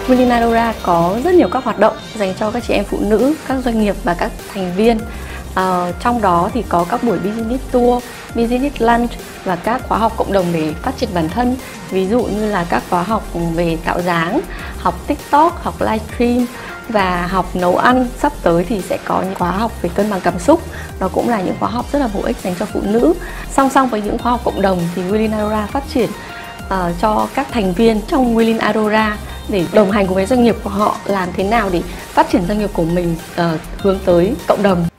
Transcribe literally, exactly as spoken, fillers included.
Willin Adora có rất nhiều các hoạt động dành cho các chị em phụ nữ, các doanh nghiệp và các thành viên. À, trong đó thì có các buổi business tour, business lunch và các khóa học cộng đồng để phát triển bản thân. Ví dụ như là các khóa học về tạo dáng, học TikTok, học livestream và học nấu ăn. Sắp tới thì sẽ có những khóa học về cân bằng cảm xúc. Đó cũng là những khóa học rất là bổ ích dành cho phụ nữ. Song song với những khóa học cộng đồng thì Willin Adora phát triển uh, cho các thành viên trong Willin Adora để đồng hành cùng với doanh nghiệp của họ làm thế nào để phát triển doanh nghiệp của mình uh, hướng tới cộng đồng.